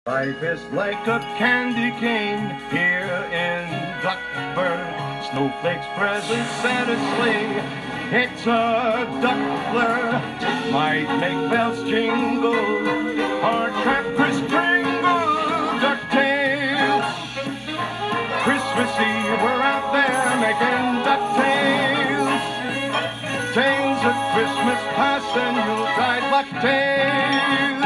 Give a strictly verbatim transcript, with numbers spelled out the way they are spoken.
Life is like a candy cane here in Duckburg. Snowflakes present Santa's sleigh. It's a duckler, might make bells jingle, or trap Kris Kringle, DuckTales. Christmas Eve, we're out there making DuckTales. Tales of Christmas past and Yuletide DuckTales.